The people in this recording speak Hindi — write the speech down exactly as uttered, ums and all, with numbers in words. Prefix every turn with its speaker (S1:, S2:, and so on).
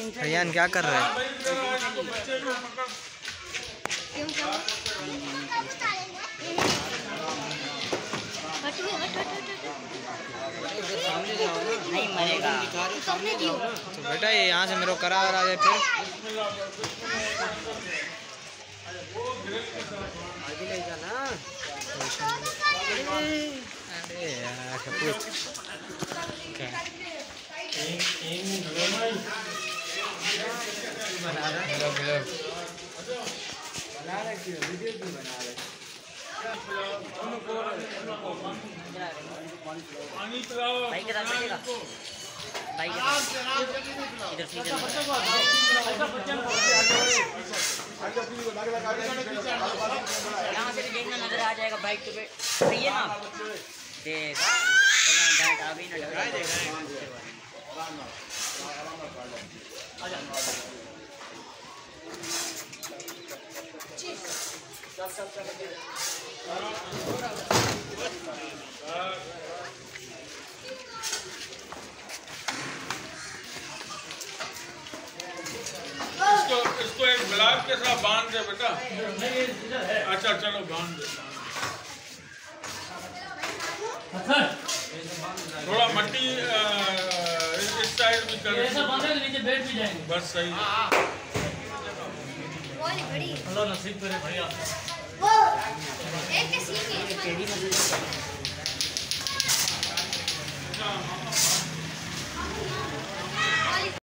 S1: अयान क्या कर रहा है?
S2: नहीं मरेगा
S1: तो बेटा ये यहाँ से मेरे को करा रहा है फिर अरे यार
S2: भाई के साथ बैठेगा भाई के साथ इधर सीधे यहाँ से भी देखना नजर आ जाएगा बाइक पे सही है ना देख बैठ अभी ना
S3: इसको इसको एक गुलाब के साथ बांध दे बेटा। अच्छा चलो बांध दे। थोड़ा मट्टी इस साइड भी कर
S4: नीचे बैठ भी जाएंगे
S3: बस सही है।
S4: अल्लाह नसीब करे भैया।
S5: वो एक के सीन